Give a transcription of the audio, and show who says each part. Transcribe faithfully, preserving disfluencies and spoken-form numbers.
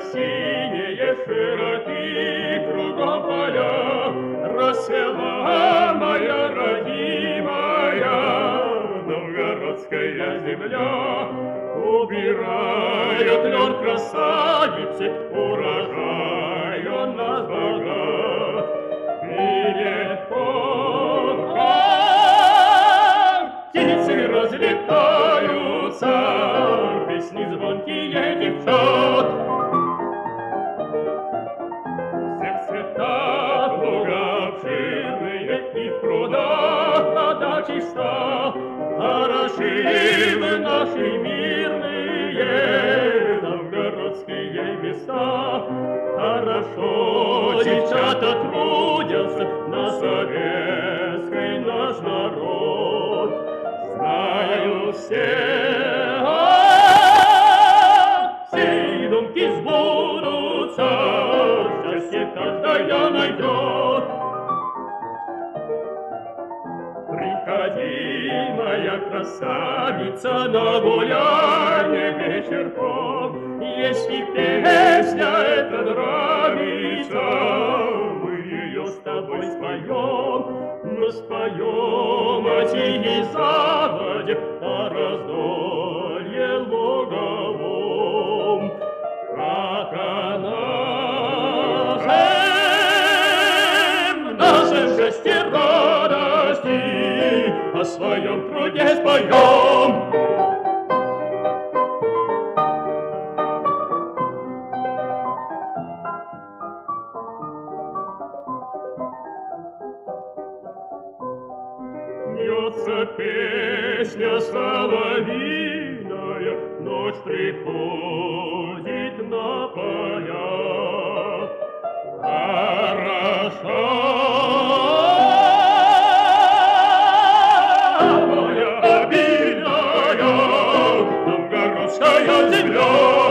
Speaker 1: синие широты кругом поля, расцвела моя родимая новгородская земля. Убирает лен красавицы, урожай он нас богат. Перед полком птицы разлетаются, песни звонкие девчат. Всех цветах луга обширные, и в прудах вода чиста. Хороши мы наши мирные новгородские места. Хорошо девчата трудятся на советский наш народ. Знаю все, все думки сбудутся, счастье каждая найдет. Приходи, моя красавица, на гулянье вечерком. Если песня эта нравится, мы ее с тобой споем. Мы споем о тихой заводе, о раздолье луговом. Как она всем нашем счастье радости о своем труде споем. Льется песня соловьиная, ночь приходит на поля. Хорошо моя обильная новгородская земля.